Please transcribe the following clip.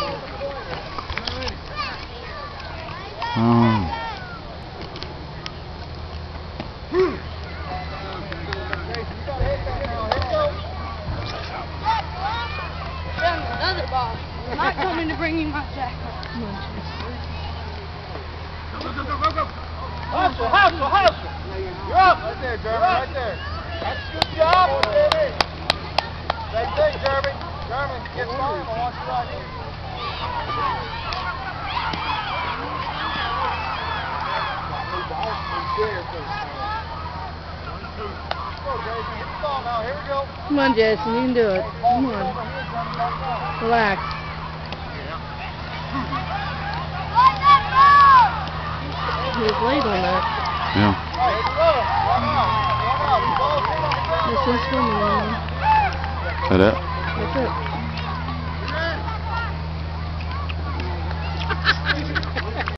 Another ball. I'm not coming to bring you my jacket. Go. Hustle. You're up. Right there, Jeremy. Right there. That's a good job, baby. Same thing, Jeremy. Jeremy, get started. I want you right here. Come on, Jason, you can do it. Come on. Relax. He was late on that. Yeah. This is swimming. Is that it? That's it.